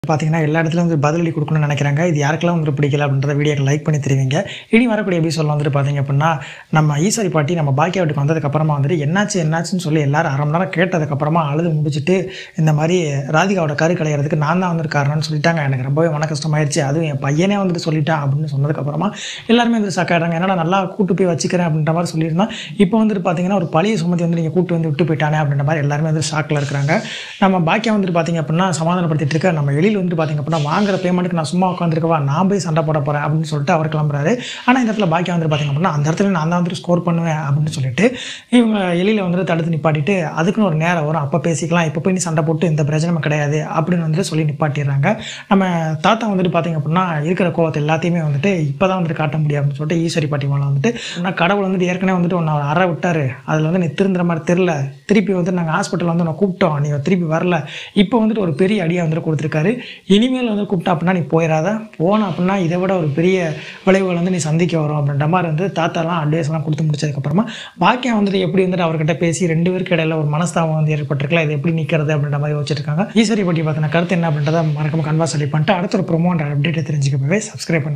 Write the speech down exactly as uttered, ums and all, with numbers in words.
பார்த்தீங்கன்னா, எல்லா இடத்துலயும் வந்து பதிலடி குடுக்கணும்னு நெனைக்கிறாங்க. இது யாருக்கெல்லாம் வந்து பிடிக்கல அப்படின்றத வீடியோக்கு லைக் பண்ணி தெரிவிங்க. இனி வரக்கூடிய எபிசோட்ல வந்துட்டு பார்த்தீங்க அப்படின்னா, நம்ம ஈஸ்வரி பாட்டி நம்ம பாக்கியா வீட்டுக்கு வந்ததுக்கப்புறமா வந்துட்டு என்னாச்சு என்னாச்சுன்னு சொல்லி எல்லாரும் அரை மணி நேரம் கேட்டதுக்கப்புறமா அழுது முடிச்சுட்டு, இந்த மாரி ராதிகாவோட கரு கலையறதுக்கு நான் தான் வந்துட்டு காரணம்னு சொல்லிட்டாங்க. எனக்கு ரொம்பவே மன கஷ்டமாயிருச்சு. அதுவும் என் பையனே வந்துட்டு சொல்லிட்டான் அப்படின்னு சொன்னதுக்கப்புறமா எல்லாருமே வந்து ஷாக் ஆயிடுறாங்க. என்னடா நல்லா கூட்டு போய் வச்சுக்கிறேன் அப்படின்ற மாரி சொல்லியிருந்தான். இப்போ வந்துட்டு பார்த்தீங்கன்னா, ஒரு பழைய சுமத்தி வந்து நீங்க கூட்டு வந்து விட்டு போயிட்டானே அப்படின்ற மாரி எல்லாருமே வந்து ஷாக்ல இருக்கிறாங்க. நம்ம பாக்கியா வந்துட்டு பார்த்தீங்க அப்படின்னா, சமாதானப்படுத்திட்டு இருக்க நம்ம எழில் வந்துட்டு பார்த்தீங்க அப்படின்னா, வாங்குற பேமெண்ட்டுக்கு நான் சும்மா உட்காந்துருக்கவா, நான் போய் சண்டை போட போறேன் அப்படின்னு சொல்லிட்டு அவர் கிளம்புறாரு. ஆனா இந்த இடத்துல பாக்கியா வந்துட்டு பார்த்தீங்க அப்படின்னா, அந்த இடத்துல நான் தான் வந்துட்டு ஸ்கோர் பண்ணுவேன் அப்படின்னு சொல்லிட்டு இவங்க எழில வந்துட்டு தடுத்து நிப்பாட்டிட்டு, அதுக்குன்னு ஒரு நேரம் வரும், அப்போ பேசிக்கலாம், இப்போ போய் நீ சண்டை போட்டு இந்த பிரச்சனை கிடையாது அப்படின்னு வந்துட்டு சொல்லி நிப்பாட்டிடுறாங்க. நம்ம தாத்தா வந்துட்டு பார்த்தீங்க அப்படின்னா, இருக்கிற கோவத்தை எல்லாத்தையுமே வந்துட்டு இப்போதான் வந்துட்டு காட்ட முடியும் அப்படின்னு சொல்லிட்டு ஈஸ்வரி பாட்டி மேலே வந்துட்டு, ஆனால் கடவுள் வந்துட்டு ஏற்கனவே வந்துட்டு ஒன்று அவர் அற விட்டாரு, அதில் வந்து நீ திருந்துற மாதிரி தெரில, திருப்பி வந்து நாங்கள் ஹாஸ்பிட்டல் வந்து உன்னை கூப்பிட்டோம், நீ திருப்பி வரல, இப்போ வந்துட்டு ஒரு பெரிய அடியாக வந்துட்டு கொடுத்துருக்காரு. இனிமேல் வந்து கூப்பிட்டா அப்படின்னா நீ போயிடாத, போன அப்படின்னா இதை விட ஒரு பெரிய விளைவுகள் வந்து நீ சந்திக்க வரும் அப்படின்ற மாதிரி வந்து தாத்தாலாம் அட்வைஸ்லாம் கொடுத்து முடிச்சதுக்கப்புறமா பாக்கியா வந்துட்டு எப்படி வந்துட்டு அவர்கிட்ட பேசி ரெண்டு பேருக்கு இடையில ஒரு மனஸ்தாபம் வந்து ஏற்பட்டிருக்கலாம், இது எப்படி நிற்கிறது அப்படின்ற மாதிரி வச்சுருக்காங்க. ஈஸ்வரி பற்றி பார்த்தின கருத்து என்ன அப்படின்றத மறக்காம கன்வா சொல்லி பண்ணிட்டு அடுத்த ஒரு ப்ரோமோன்ற அப்டேட்டை தெரிஞ்சுக்க போய் சப்ஸ்கிரைப் பண்ணி